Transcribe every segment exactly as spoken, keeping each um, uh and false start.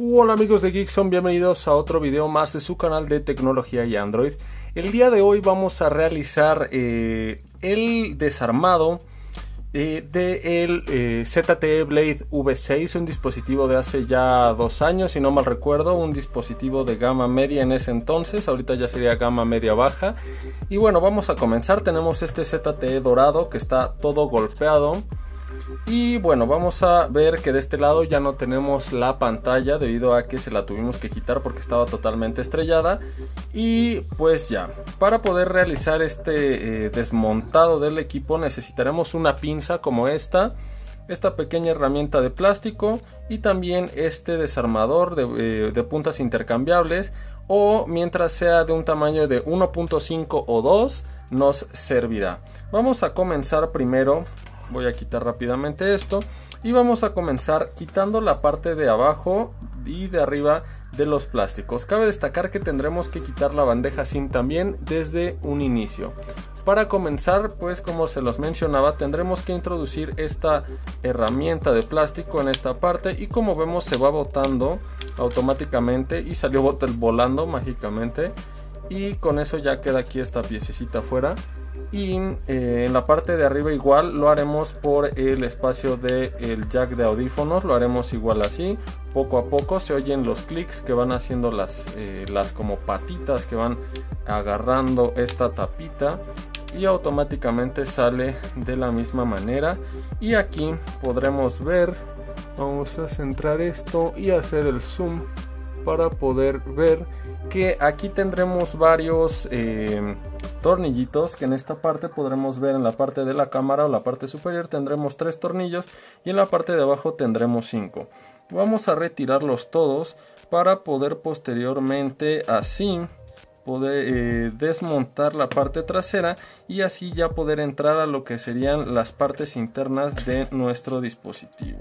Hola amigos de Geekson, bienvenidos a otro video más de su canal de tecnología y Android. El día de hoy vamos a realizar eh, el desarmado eh, del eh, Z T E Blade V seis, un dispositivo de hace ya dos años, si no mal recuerdo, un dispositivo de gama media en ese entonces, ahorita ya sería gama media baja. Y bueno, vamos a comenzar. Tenemos este Z T E dorado que está todo golpeado. Y bueno, vamos a ver que de este lado ya no tenemos la pantalla debido a que se la tuvimos que quitar porque estaba totalmente estrellada. Y pues ya, para poder realizar este eh, desmontado del equipo necesitaremos una pinza como esta, esta pequeña herramienta de plástico y también este desarmador de, eh, de puntas intercambiables, o mientras sea de un tamaño de uno punto cinco o dos nos servirá. Vamos a comenzar primero. Voy a quitar rápidamente esto y vamos a comenzar quitando la parte de abajo y de arriba de los plásticos. Cabe destacar que tendremos que quitar la bandeja SIM también desde un inicio. Para comenzar, pues como se los mencionaba, tendremos que introducir esta herramienta de plástico en esta parte y como vemos se va botando automáticamente y salió volando mágicamente, y con eso ya queda aquí esta piececita afuera. Y eh, en la parte de arriba igual lo haremos por el espacio del jack de audífonos, lo haremos igual así, poco a poco se oyen los clics que van haciendo las, eh, las como patitas que van agarrando esta tapita y automáticamente sale de la misma manera. Y aquí podremos ver, vamos a centrar esto y hacer el zoom para poder ver que aquí tendremos varios eh, tornillitos, que en esta parte podremos ver en la parte de la cámara o la parte superior tendremos tres tornillos y en la parte de abajo tendremos cinco. Vamos a retirarlos todos para poder posteriormente así poder eh, desmontar la parte trasera y así ya poder entrar a lo que serían las partes internas de nuestro dispositivo.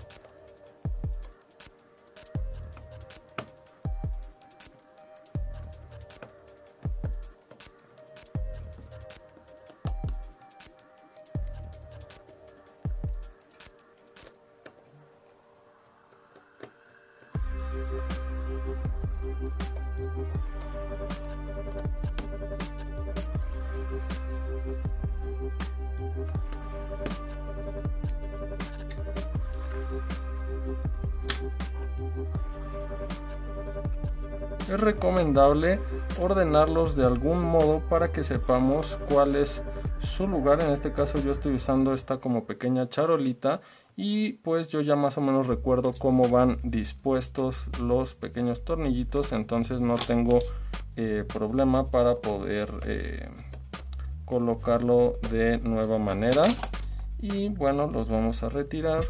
Es recomendable ordenarlos de algún modo para que sepamos cuál es su lugar. En este caso yo estoy usando esta como pequeña charolita y pues yo ya más o menos recuerdo cómo van dispuestos los pequeños tornillitos, entonces no tengo eh, problema para poder eh, colocarlo de nueva manera. Y bueno, los vamos a retirar.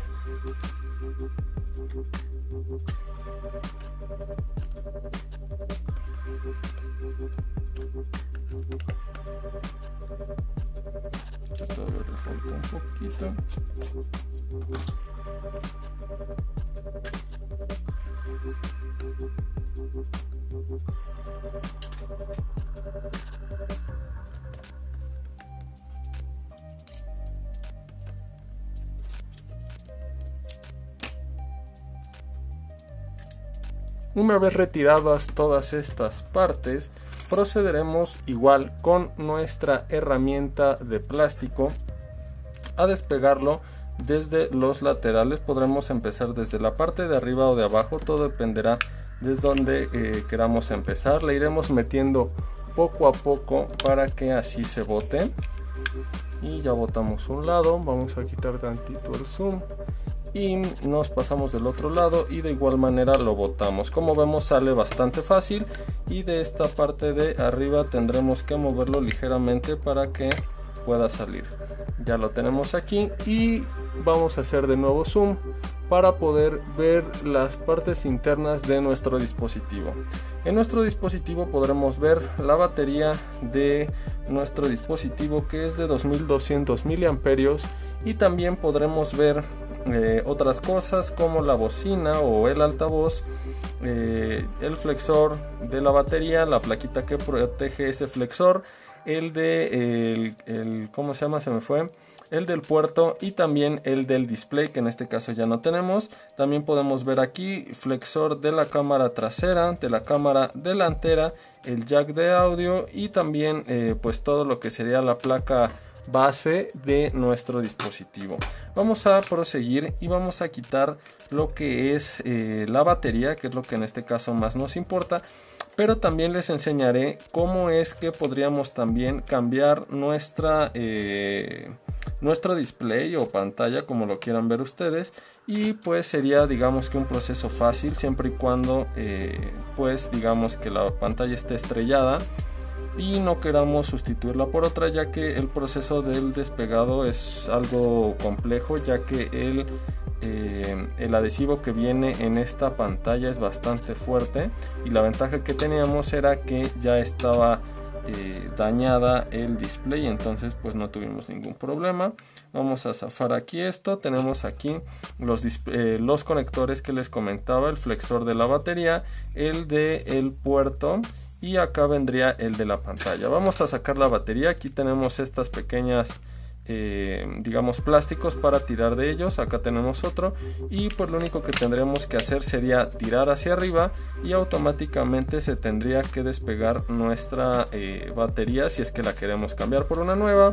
Todavía le falta un poquito. Una vez retiradas todas estas partes, procederemos igual con nuestra herramienta de plástico a despegarlo desde los laterales. Podremos empezar desde la parte de arriba o de abajo, todo dependerá desde donde eh, queramos empezar. Le iremos metiendo poco a poco para que así se bote. Y ya botamos un lado, vamos a quitar tantito el zoom y nos pasamos del otro lado y de igual manera lo botamos. Como vemos sale bastante fácil y de esta parte de arriba tendremos que moverlo ligeramente para que pueda salir. Ya lo tenemos aquí y vamos a hacer de nuevo zoom para poder ver las partes internas de nuestro dispositivo. En nuestro dispositivo podremos ver la batería de nuestro dispositivo, que es de dos mil doscientos miliamperios, y también podremos ver eh, otras cosas como la bocina o el altavoz, eh, el flexor de la batería, la plaquita que protege ese flexor, el de el, el ¿cómo se llama? Se me fue el del puerto y también el del display, que en este caso ya no tenemos. También podemos ver aquí flexor de la cámara trasera, de la cámara delantera, el jack de audio y también eh, pues todo lo que sería la placa base de nuestro dispositivo. Vamos a proseguir y vamos a quitar lo que es eh, la batería, que es lo que en este caso más nos importa, pero también les enseñaré cómo es que podríamos también cambiar nuestra eh, nuestro display o pantalla, como lo quieran ver ustedes, y pues sería digamos que un proceso fácil siempre y cuando eh, pues digamos que la pantalla esté estrellada y no queramos sustituirla por otra, ya que el proceso del despegado es algo complejo, ya que el, eh, el adhesivo que viene en esta pantalla es bastante fuerte, y la ventaja que teníamos era que ya estaba eh, dañada el display, entonces pues no tuvimos ningún problema. Vamos a zafar aquí esto. Tenemos aquí los, eh, los conectores que les comentaba, el flexor de la batería, el de el puerto, y acá vendría el de la pantalla. Vamos a sacar la batería. Aquí tenemos estas pequeñas eh, digamos plásticos para tirar de ellos. Acá tenemos otro, y pues lo único que tendremos que hacer sería tirar hacia arriba y automáticamente se tendría que despegar nuestra eh, batería, si es que la queremos cambiar por una nueva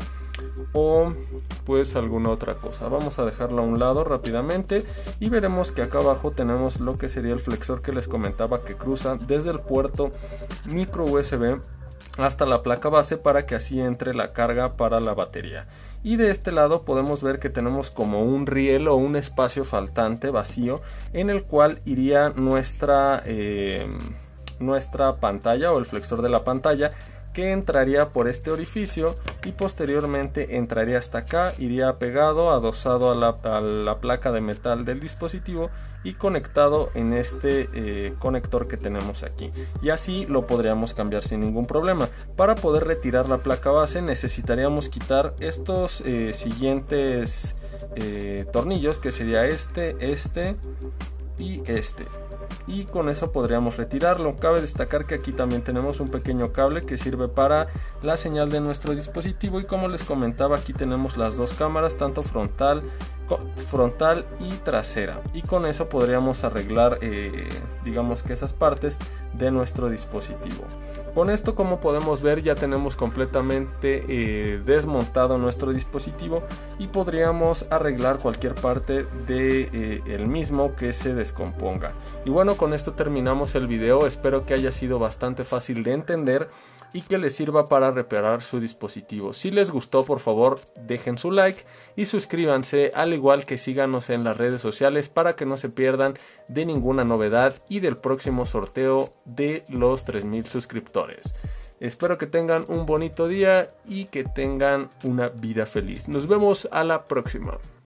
o pues alguna otra cosa. Vamos a dejarla a un lado rápidamente y veremos que acá abajo tenemos lo que sería el flexor que les comentaba, que cruza desde el puerto micro U S B hasta la placa base para que así entre la carga para la batería. Y de este lado podemos ver que tenemos como un riel o un espacio faltante vacío en el cual iría nuestra eh, nuestra pantalla o el flexor de la pantalla, que entraría por este orificio y posteriormente entraría hasta acá, iría pegado, adosado a la, a la placa de metal del dispositivo y conectado en este eh, conector que tenemos aquí, y así lo podríamos cambiar sin ningún problema. Para poder retirar la placa base necesitaríamos quitar estos eh, siguientes eh, tornillos, que sería este, este y este, y con eso podríamos retirarlo. Cabe destacar que aquí también tenemos un pequeño cable que sirve para la señal de nuestro dispositivo, y como les comentaba, aquí tenemos las dos cámaras, tanto frontal frontal y trasera, y con eso podríamos arreglar eh, digamos que esas partes de nuestro dispositivo. Con esto, como podemos ver, ya tenemos completamente eh, desmontado nuestro dispositivo y podríamos arreglar cualquier parte de eh, el mismo que se descomponga. Y bueno, con esto terminamos el video. Espero que haya sido bastante fácil de entender y que les sirva para reparar su dispositivo. Si les gustó, por favor dejen su like y suscríbanse, al igual que síganos en las redes sociales para que no se pierdan de ninguna novedad y del próximo sorteo de los tres mil suscriptores. Espero que tengan un bonito día y que tengan una vida feliz. Nos vemos a la próxima.